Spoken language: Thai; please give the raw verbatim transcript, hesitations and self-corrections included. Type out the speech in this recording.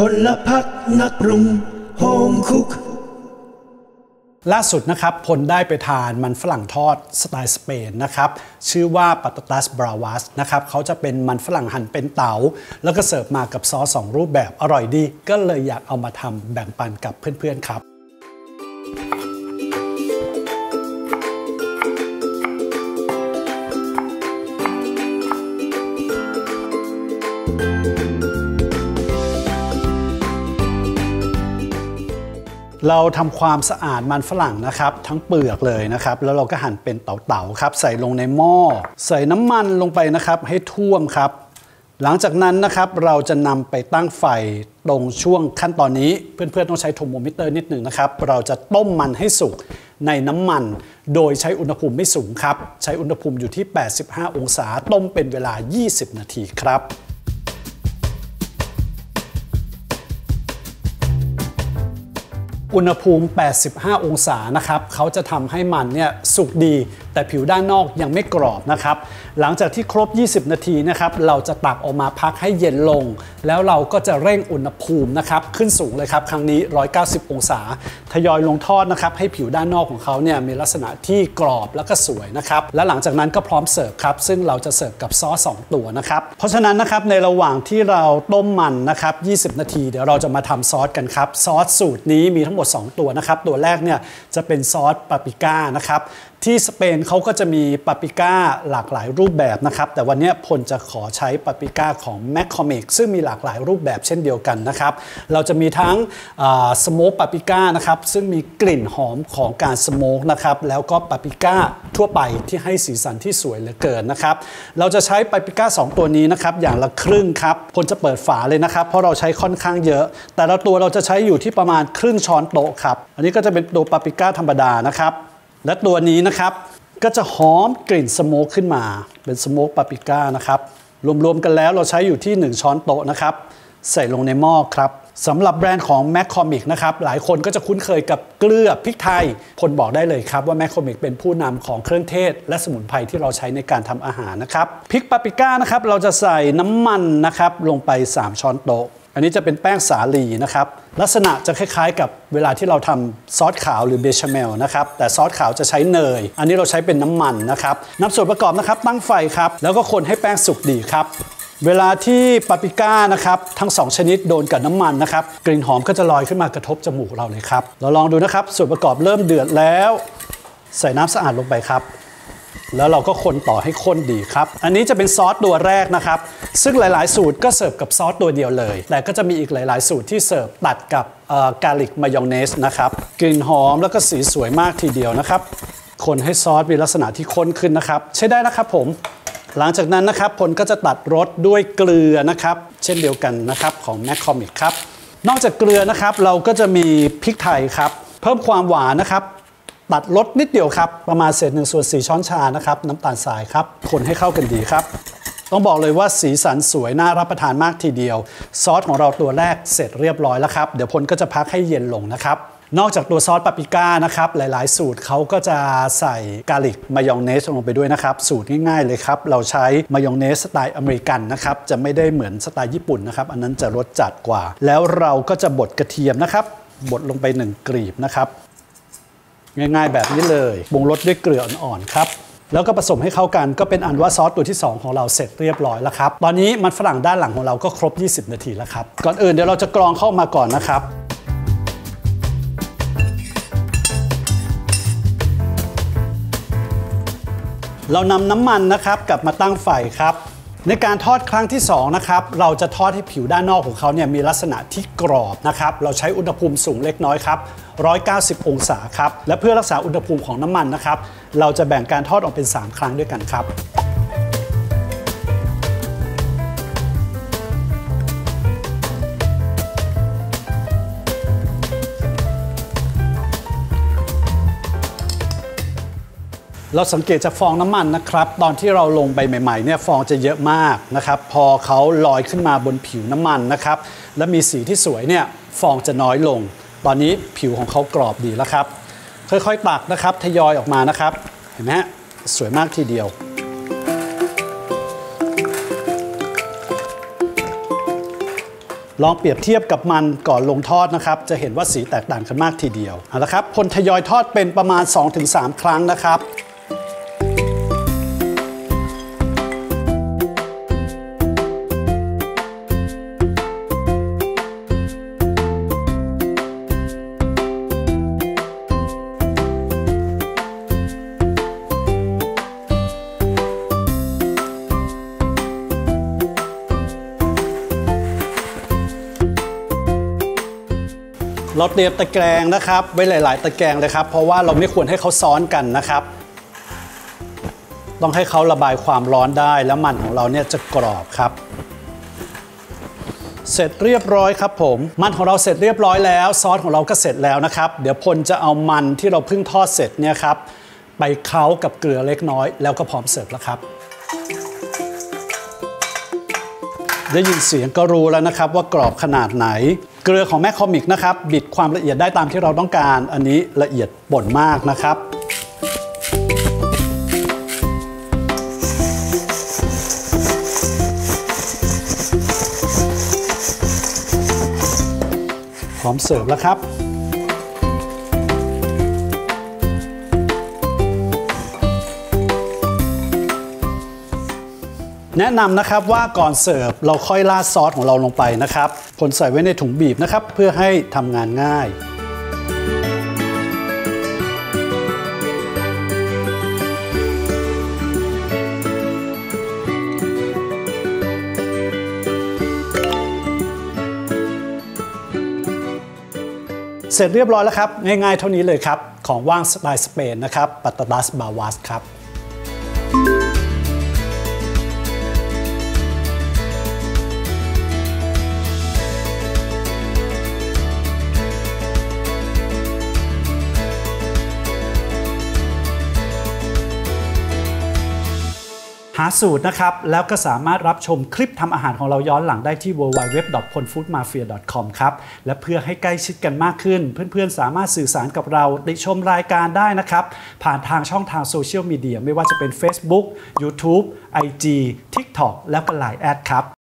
ลพรรคนักปรุงโฮมคุกล่าสุดนะครับพลได้ไปทานมันฝรั่งทอดสไตล์สเปนนะครับชื่อว่าปาตาตัสบราวาสนะครับเขาจะเป็นมันฝรั่งหั่นเป็นเต๋าแล้วก็เสิร์ฟมากับซอสสองรูปแบบอร่อยดีก็เลยอยากเอามาทำแบ่งปันกับเพื่อนๆครับเราทำความสะอาดมันฝรั่งนะครับทั้งเปลือกเลยนะครับแล้วเราก็หั่นเป็นเต๋าๆครับใส่ลงในหม้อใส่น้ำมันลงไปนะครับให้ท่วมครับหลังจากนั้นนะครับเราจะนำไปตั้งไฟตรงช่วงขั้นตอนนี้เพื่อนๆต้องใช้เทอร์โมมิเตอร์นิดหนึ่งนะครับเราจะต้มมันให้สุกในน้ำมันโดยใช้อุณหภูมิไม่สูงครับใช้อุณหภูมิอยู่ที่แปดสิบห้าองศาต้มเป็นเวลายี่สิบนาทีครับอุณหภูมิแปดสิบห้าองศานะครับเขาจะทำให้มันเนี่ยสุกดีแต่ผิวด้านนอกยังไม่กรอบนะครับหลังจากที่ครบยี่สิบนาทีนะครับเราจะตักออกมาพักให้เย็นลงแล้วเราก็จะเร่งอุณหภูมินะครับขึ้นสูงเลยครับครั้งนี้หนึ่งร้อยเก้าสิบองศาทยอยลงทอดนะครับให้ผิวด้านนอกของเขาเนี่ยมีลักษณะที่กรอบแล้วก็สวยนะครับและหลังจากนั้นก็พร้อมเสิร์ฟครับซึ่งเราจะเสิร์ฟกับซอสสองตัวนะครับเพราะฉะนั้นนะครับในระหว่างที่เราต้มมันนะครับยี่สิบนาทีเดี๋ยวเราจะมาทำซอสกันครับซอสสูตรนี้มีทั้งหมดสองตัวนะครับตัวแรกเนี่ยจะเป็นซอสปาปริก้านะครับที่สเปนเขาก็จะมีปาปริก้าหลากหลายรูปแบบนะครับแต่วันนี้พลจะขอใช้ปาปริก้าของแมคคอมิกซึ่งมีหลากหลายรูปแบบเช่นเดียวกันนะครับเราจะมีทั้งสโมกปาปริก้านะครับซึ่งมีกลิ่นหอมของการสโมกนะครับแล้วก็ปาปริก้าทั่วไปที่ให้สีสันที่สวยเหลือเกินนะครับเราจะใช้ปาปริก้าสองตัวนี้นะครับอย่างละครึ่งครับพลจะเปิดฝาเลยนะครับเพราะเราใช้ค่อนข้างเยอะแต่ละตัวเราจะใช้อยู่ที่ประมาณครึ่งช้อนโต๊ะครับอันนี้ก็จะเป็นตัวปาปริก้าธรรมดานะครับและตัวนี้นะครับก็จะหอมกลิ่นสโมกขึ้นมาเป็นสโมกปาปริก้านะครับรวมๆกันแล้วเราใช้อยู่ที่หนึ่งช้อนโต๊ะนะครับใส่ลงในหม้อครับสำหรับแบรนด์ของแมคคอมิกนะครับหลายคนก็จะคุ้นเคยกับเกลือพริกไทยพลบอกได้เลยครับว่าแมคคอมิกเป็นผู้นำของเครื่องเทศและสมุนไพรที่เราใช้ในการทำอาหารนะครับพริกปาปริก้านะครับเราจะใส่น้ำมันนะครับลงไปสามช้อนโต๊ะอันนี้จะเป็นแป้งสาลีนะครับลักษณะจะคล้ายๆกับเวลาที่เราทำซอสขาวหรือเบชาเมลนะครับแต่ซอสขาวจะใช้เนยอันนี้เราใช้เป็นน้ำมันนะครับนำส่วนประกอบนะครับตั้งไฟครับแล้วก็คนให้แป้งสุกดีครับเวลาที่ปาปริก้านะครับทั้งสองชนิดโดนกับน้ำมันนะครับกลิ่นหอมก็จะลอยขึ้นมากระทบจมูกเราเลยครับเราลองดูนะครับส่วนประกอบเริ่มเดือดแล้วใส่น้ำสะอาดลงไปครับแล้วเราก็คนต่อให้ข้นดีครับอันนี้จะเป็นซอสตัวแรกนะครับซึ่งหลายๆสูตรก็เสิร์ฟกับซอสตัวเดียวเลยแต่ก็จะมีอีกหลายๆสูตรที่เสิร์ฟตัดกับกาลิกมายองเนสนะครับกลิ่นหอมแล้วก็สีสวยมากทีเดียวนะครับคนให้ซอสมีลักษณะที่ข้นขึ้นนะครับใช้ได้นะครับผมหลังจากนั้นนะครับพลก็จะตัดรสด้วยเกลือนะครับเช่นเดียวกันนะครับของแมคคอมิกครับนอกจากเกลือนะครับเราก็จะมีพริกไทยครับเพิ่มความหวานนะครับตัดรสนิดเดียวครับประมาณเศษหนึ่งส่วนสี่ช้อนชานะครับน้ำตาลทรายครับคนให้เข้ากันดีครับต้องบอกเลยว่าสีสันสวยน่ารับประทานมากทีเดียวซอสของเราตัวแรกเสร็จเรียบร้อยแล้วครับเดี๋ยวพลก็จะพักให้เย็นลงนะครับนอกจากตัวซอสปาปริก้านะครับหลายๆสูตรเขาก็จะใส่กาลิกมายองเนสลงไปด้วยนะครับสูตรง่ายๆเลยครับเราใช้มายองเนสสไตล์อเมริกันนะครับจะไม่ได้เหมือนสไตล์ญี่ปุ่นนะครับอันนั้นจะรสจัดกว่าแล้วเราก็จะบดกระเทียมนะครับบดลงไปหนึ่งกลีบนะครับง่ายๆแบบนี้เลยปรุงรสด้วยเกลืออ่อนๆครับแล้วก็ผสมให้เข้ากันก็เป็นอันว่าซอสตัวที่สองของเราเสร็จเรียบร้อยแล้วครับตอนนี้มันฝรั่งด้านหลังของเราก็ครบยี่สิบนาทีแล้วครับก่อนอื่นเดี๋ยวเราจะกรองเข้ามาก่อนนะครับเรานำน้ำมันนะครับกลับมาตั้งไฟครับในการทอดครั้งที่สองนะครับเราจะทอดให้ผิวด้านนอกของเขาเนี่ยมีลักษณะที่กรอบนะครับเราใช้อุณหภูมิสูงเล็กน้อยครับหนึ่งร้อยเก้าสิบองศาครับและเพื่อรักษาอุณหภูมิของน้ำมันนะครับเราจะแบ่งการทอดออกเป็นสามครั้งด้วยกันครับเราสังเกตจากฟองน้ำมันนะครับตอนที่เราลงไปใหม่ๆเนี่ยฟองจะเยอะมากนะครับพอเขาลอยขึ้นมาบนผิวน้ำมันนะครับและมีสีที่สวยเนี่ยฟองจะน้อยลงตอนนี้ผิวของเขากรอบดีแล้วครับค่อยๆตักนะครับทยอยออกมานะครับเห็นไหมฮะสวยมากทีเดียว พลองเปรียบเทียบกับมันก่อนลงทอดนะครับจะเห็นว่าสีแตกต่างกันมากทีเดียวเอาละครับคนทยอยทอดเป็นประมาณ สองถึงสาม ครั้งนะครับเราเตรียมตะแกรงนะครับไว้หลายๆตะแกรงเลยครับเพราะว่าเราไม่ควรให้เขาซ้อนกันนะครับต้องให้เขาระบายความร้อนได้แล้วมันของเราเนี่ยจะกรอบครับเสร็จเรียบร้อยครับผมมันของเราเสร็จเรียบร้อยแล้วซอสของเราก็เสร็จแล้วนะครับเดี๋ยวพลจะเอามันที่เราเพิ่งทอดเสร็จเนี่ยครับไปเคล้ากับเกลือเล็กน้อยแล้วก็พร้อมเสิร์ฟแล้วครับได้ยินเสียงก็รู้แล้วนะครับว่ากรอบขนาดไหนเกลือของแมคคอมิกนะครับบิดความละเอียดได้ตามที่เราต้องการอันนี้ละเอียดป่นมากนะครับพร้อมเสิร์ฟแล้วครับแนะนำนะครับว่าก่อนเสิร์ฟเราค่อยราดซอสของเราลงไปนะครับผลใส่ไว้ในถุงบีบนะครับเพื่อให้ทำงานง่ายเสร็จเรียบร้อยแล้วครับง่ายๆเท่านี้เลยครับของว่างสไตล์สเปนนะครับปาตาตัสบาวาสครับหาสูตรนะครับแล้วก็สามารถรับชมคลิปทำอาหารของเราย้อนหลังได้ที่ ดับเบิลยู ดับเบิลยู ดับเบิลยู ดอท พลฟู้ดมาเฟีย ดอท คอม ครับและเพื่อให้ใกล้ชิดกันมากขึ้นเพื่อนๆสามารถสื่อสารกับเราติชมรายการได้นะครับผ่านทางช่องทางโซเชียลมีเดียไม่ว่าจะเป็น Facebook YouTube ไอ จี TikTok แล้วก็ ไลน์ แอดครับ